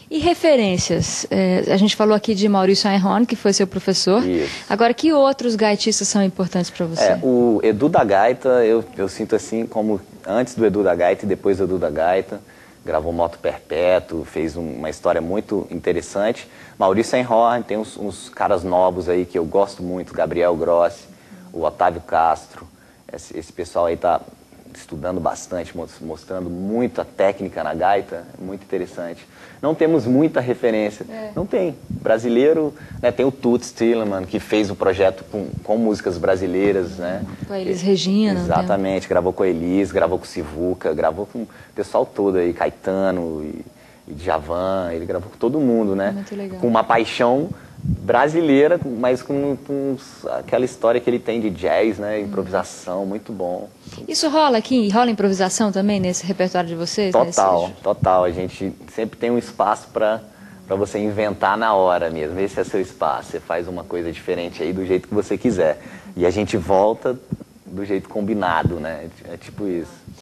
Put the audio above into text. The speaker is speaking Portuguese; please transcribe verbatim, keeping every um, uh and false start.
E referências? É, a gente falou aqui de Maurício Einhorn, que foi seu professor. Isso. Agora, que outros gaitistas são importantes para você? É, o Edu da Gaita, eu, eu sinto assim como antes do Edu da Gaita e depois do Edu da Gaita. Gravou Moto Perpétuo, fez um, uma história muito interessante. Maurício Einhorn, tem uns, uns caras novos aí que eu gosto muito, Gabriel Grossi, o Otávio Castro. Esse, esse pessoal aí tá estudando bastante, mostrando muita técnica na gaita, muito interessante. Não temos muita referência, é. não tem. Brasileiro, né, tem o Toots Thielemans, que fez o projeto com, com músicas brasileiras, né? Com a Elis Regina. Exatamente, tem... gravou com a Elis, gravou com o Sivuca, gravou com o pessoal todo aí, Caetano e, e Djavan, ele gravou com todo mundo, né? Muito legal. Com uma paixão brasileira, mas com, com aquela história que ele tem de jazz, né? Improvisação, hum. muito bom. Isso rola aqui? Rola improvisação também nesse repertório de vocês? Total, total. A gente sempre tem um espaço para para você inventar na hora mesmo. Esse é seu espaço. Você faz uma coisa diferente aí do jeito que você quiser. E a gente volta do jeito combinado, né? É tipo isso.